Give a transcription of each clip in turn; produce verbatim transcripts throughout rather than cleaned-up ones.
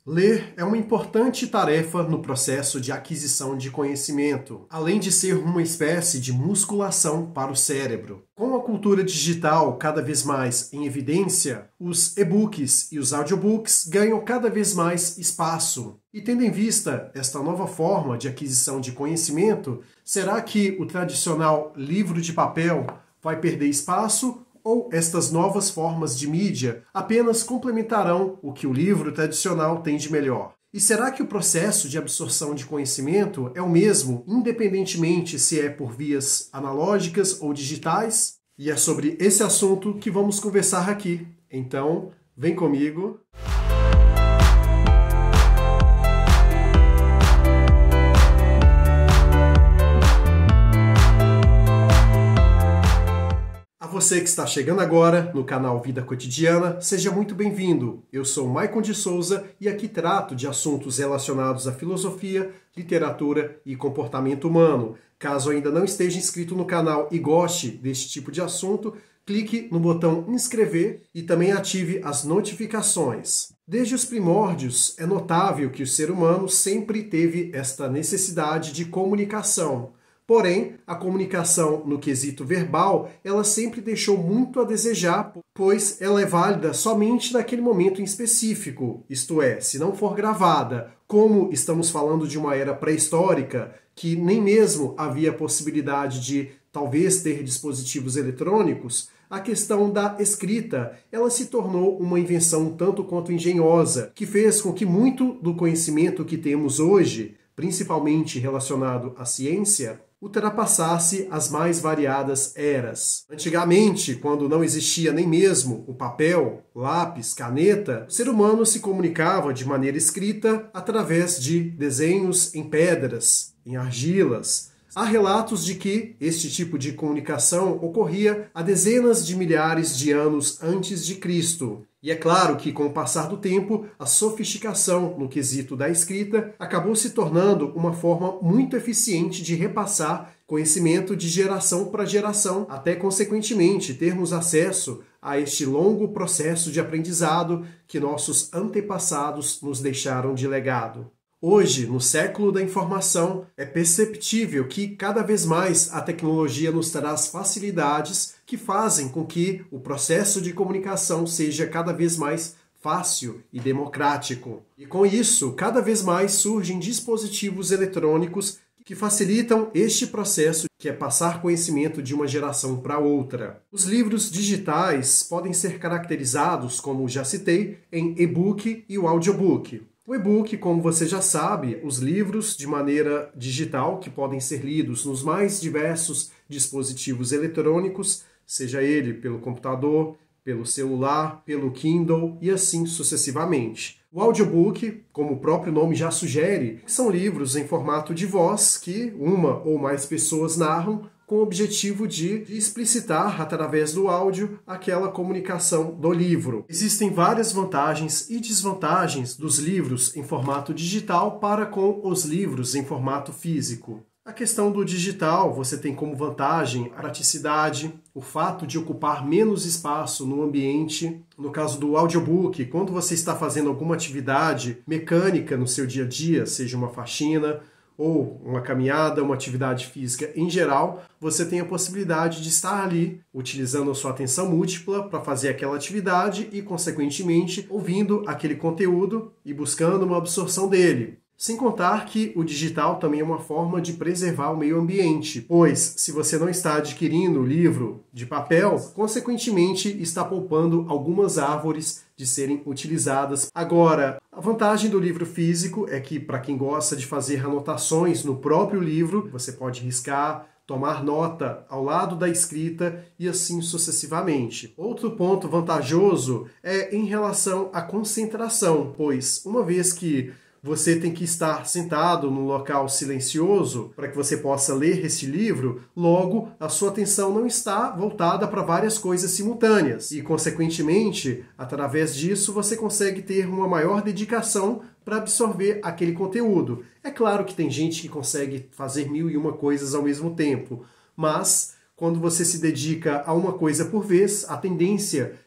Ler é uma importante tarefa no processo de aquisição de conhecimento, além de ser uma espécie de musculação para o cérebro. Com a cultura digital cada vez mais em evidência, os e-books e os audiobooks ganham cada vez mais espaço. E tendo em vista esta nova forma de aquisição de conhecimento, será que o tradicional livro de papel vai perder espaço? Ou estas novas formas de mídia apenas complementarão o que o livro tradicional tem de melhor? E será que o processo de absorção de conhecimento é o mesmo, independentemente se é por vias analógicas ou digitais? E é sobre esse assunto que vamos conversar aqui. Então, vem comigo! Você que está chegando agora no canal Vida Cotidiana, seja muito bem-vindo. Eu sou Maicon de Souza e aqui trato de assuntos relacionados à filosofia, literatura e comportamento humano. Caso ainda não esteja inscrito no canal e goste deste tipo de assunto, clique no botão inscrever e também ative as notificações. Desde os primórdios, é notável que o ser humano sempre teve esta necessidade de comunicação. Porém, a comunicação no quesito verbal, ela sempre deixou muito a desejar, pois ela é válida somente naquele momento em específico, isto é, se não for gravada. Como estamos falando de uma era pré-histórica, que nem mesmo havia possibilidade de talvez ter dispositivos eletrônicos, a questão da escrita, ela se tornou uma invenção tanto quanto engenhosa, que fez com que muito do conhecimento que temos hoje, principalmente relacionado à ciência, ultrapassasse as mais variadas eras. Antigamente, quando não existia nem mesmo o papel, lápis, caneta, o ser humano se comunicava de maneira escrita através de desenhos em pedras, em argilas. Há relatos de que este tipo de comunicação ocorria há dezenas de milhares de anos antes de Cristo. E é claro que, com o passar do tempo, a sofisticação no quesito da escrita acabou se tornando uma forma muito eficiente de repassar conhecimento de geração para geração, até consequentemente termos acesso a este longo processo de aprendizado que nossos antepassados nos deixaram de legado. Hoje, no século da informação, é perceptível que cada vez mais a tecnologia nos traz facilidades que fazem com que o processo de comunicação seja cada vez mais fácil e democrático. E com isso, cada vez mais surgem dispositivos eletrônicos que facilitam este processo, que é passar conhecimento de uma geração para outra. Os livros digitais podem ser caracterizados, como já citei, em e-book e o audiobook. O e-book, como você já sabe, os livros de maneira digital que podem ser lidos nos mais diversos dispositivos eletrônicos, seja ele pelo computador, pelo celular, pelo Kindle e assim sucessivamente. O audiobook, como o próprio nome já sugere, são livros em formato de voz que uma ou mais pessoas narram com o objetivo de explicitar, através do áudio, aquela comunicação do livro. Existem várias vantagens e desvantagens dos livros em formato digital para com os livros em formato físico. A questão do digital, você tem como vantagem a praticidade, o fato de ocupar menos espaço no ambiente. No caso do audiobook, quando você está fazendo alguma atividade mecânica no seu dia a dia, seja uma faxina, ou uma caminhada, uma atividade física em geral, você tem a possibilidade de estar ali utilizando a sua atenção múltipla para fazer aquela atividade e, consequentemente, ouvindo aquele conteúdo e buscando uma absorção dele. Sem contar que o digital também é uma forma de preservar o meio ambiente, pois se você não está adquirindo o livro de papel, consequentemente está poupando algumas árvores de serem utilizadas. Agora, a vantagem do livro físico é que, para quem gosta de fazer anotações no próprio livro, você pode riscar, tomar nota ao lado da escrita e assim sucessivamente. Outro ponto vantajoso é em relação à concentração, pois uma vez que você tem que estar sentado num local silencioso para que você possa ler esse livro, logo a sua atenção não está voltada para várias coisas simultâneas e, consequentemente, através disso você consegue ter uma maior dedicação para absorver aquele conteúdo. É claro que tem gente que consegue fazer mil e uma coisas ao mesmo tempo, mas quando você se dedica a uma coisa por vez, a tendência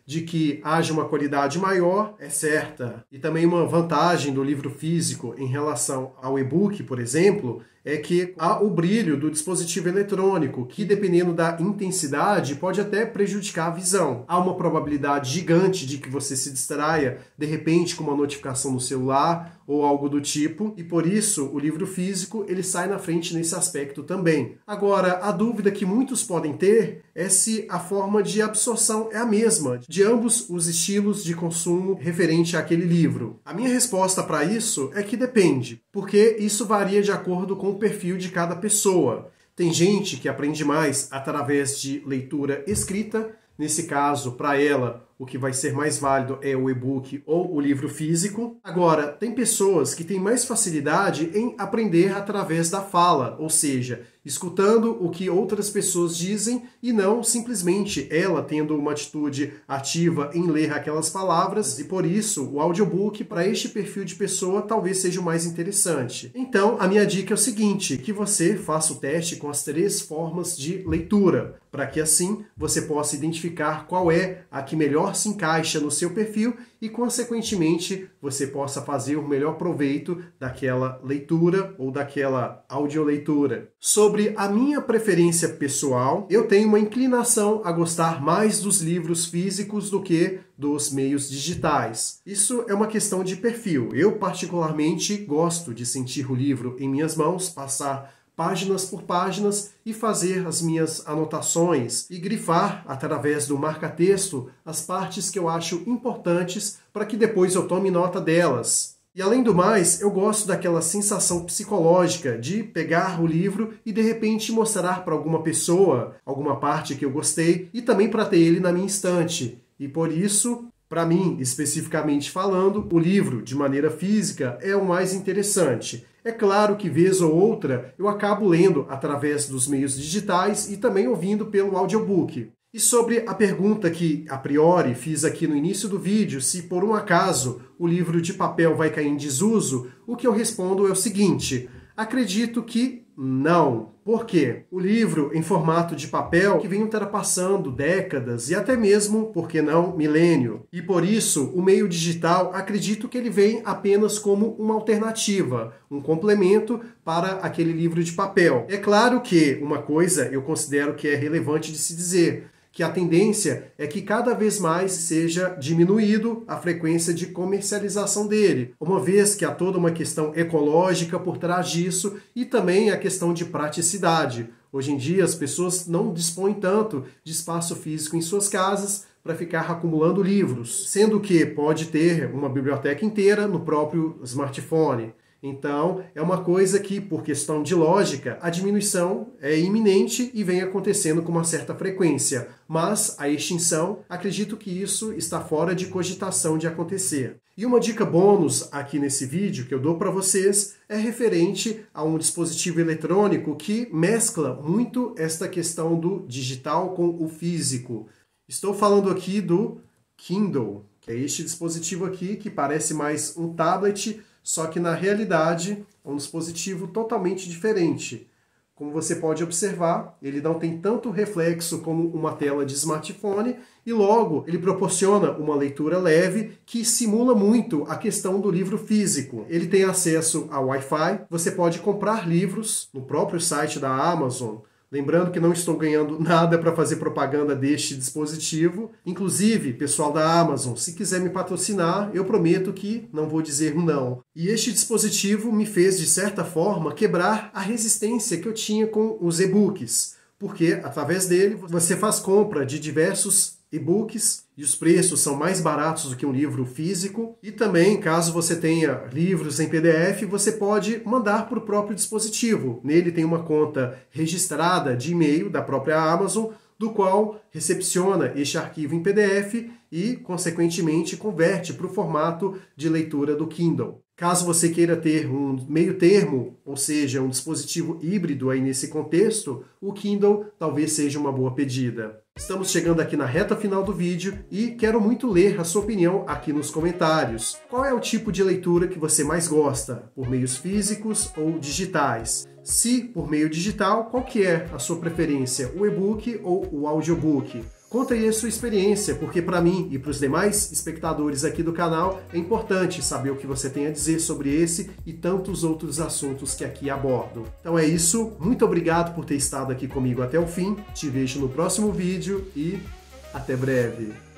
de que haja uma qualidade maior é certa. E também uma vantagem do livro físico em relação ao e-book, por exemplo, é que há o brilho do dispositivo eletrônico, que dependendo da intensidade pode até prejudicar a visão. Há uma probabilidade gigante de que você se distraia, de repente, com uma notificação no celular ou algo do tipo, e por isso o livro físico ele sai na frente nesse aspecto também. Agora, a dúvida que muitos podem ter é se a forma de absorção é a mesma de ambos os estilos de consumo referente àquele livro. A minha resposta para isso é que depende, porque isso varia de acordo com o perfil de cada pessoa. Tem gente que aprende mais através de leitura escrita. Nesse caso, para ela, o que vai ser mais válido é o e-book ou o livro físico. Agora, tem pessoas que têm mais facilidade em aprender através da fala, ou seja, escutando o que outras pessoas dizem e não simplesmente ela tendo uma atitude ativa em ler aquelas palavras, e por isso o audiobook para este perfil de pessoa talvez seja o mais interessante. Então, a minha dica é o seguinte, que você faça o teste com as três formas de leitura, para que assim você possa identificar qual é a que melhor se encaixa no seu perfil e, consequentemente, você possa fazer o melhor proveito daquela leitura ou daquela audioleitura. Sobre a minha preferência pessoal, eu tenho uma inclinação a gostar mais dos livros físicos do que dos meios digitais. Isso é uma questão de perfil. Eu, particularmente, gosto de sentir o livro em minhas mãos, passar páginas por páginas e fazer as minhas anotações e grifar através do marca-texto as partes que eu acho importantes para que depois eu tome nota delas. E além do mais, eu gosto daquela sensação psicológica de pegar o livro e de repente mostrar para alguma pessoa alguma parte que eu gostei e também para ter ele na minha estante. E por isso, para mim, especificamente falando, o livro de maneira física é o mais interessante. É claro que, vez ou outra, eu acabo lendo através dos meios digitais e também ouvindo pelo audiobook. E sobre a pergunta que, a priori, fiz aqui no início do vídeo, se por um acaso o livro de papel vai cair em desuso, o que eu respondo é o seguinte: acredito que não. Por quê? O livro em formato de papel que vem ultrapassando décadas e até mesmo, por que não, milênio. E por isso, o meio digital, acredito que ele vem apenas como uma alternativa, um complemento para aquele livro de papel. É claro que uma coisa eu considero que é relevante de se dizer, que a tendência é que cada vez mais seja diminuído a frequência de comercialização dele, uma vez que há toda uma questão ecológica por trás disso e também a questão de praticidade. Hoje em dia as pessoas não dispõem tanto de espaço físico em suas casas para ficar acumulando livros, sendo que pode ter uma biblioteca inteira no próprio smartphone. Então, é uma coisa que, por questão de lógica, a diminuição é iminente e vem acontecendo com uma certa frequência. Mas a extinção, acredito que isso está fora de cogitação de acontecer. E uma dica bônus aqui nesse vídeo que eu dou para vocês é referente a um dispositivo eletrônico que mescla muito esta questão do digital com o físico. Estou falando aqui do Kindle, que é este dispositivo aqui que parece mais um tablet, só que na realidade é um dispositivo totalmente diferente. Como você pode observar, ele não tem tanto reflexo como uma tela de smartphone e logo ele proporciona uma leitura leve que simula muito a questão do livro físico. Ele tem acesso a Wi-Fi, você pode comprar livros no próprio site da Amazon. Lembrando que não estou ganhando nada para fazer propaganda deste dispositivo. Inclusive, pessoal da Amazon, se quiser me patrocinar, eu prometo que não vou dizer não. E este dispositivo me fez, de certa forma, quebrar a resistência que eu tinha com os e-books. Porque, através dele, você faz compra de diversos e-books e os preços são mais baratos do que um livro físico. E também, caso você tenha livros em P D F, você pode mandar para o próprio dispositivo. Nele tem uma conta registrada de e-mail da própria Amazon, do qual recepciona este arquivo em P D F e, consequentemente, converte para o formato de leitura do Kindle. Caso você queira ter um meio termo, ou seja, um dispositivo híbrido aí nesse contexto, o Kindle talvez seja uma boa pedida. Estamos chegando aqui na reta final do vídeo e quero muito ler a sua opinião aqui nos comentários. Qual é o tipo de leitura que você mais gosta, por meios físicos ou digitais? Se por meio digital, qual que é a sua preferência, o e-book ou o audiobook? Conta aí a sua experiência, porque para mim e para os demais espectadores aqui do canal é importante saber o que você tem a dizer sobre esse e tantos outros assuntos que aqui abordo. Então é isso, muito obrigado por ter estado aqui comigo até o fim, te vejo no próximo vídeo e até breve!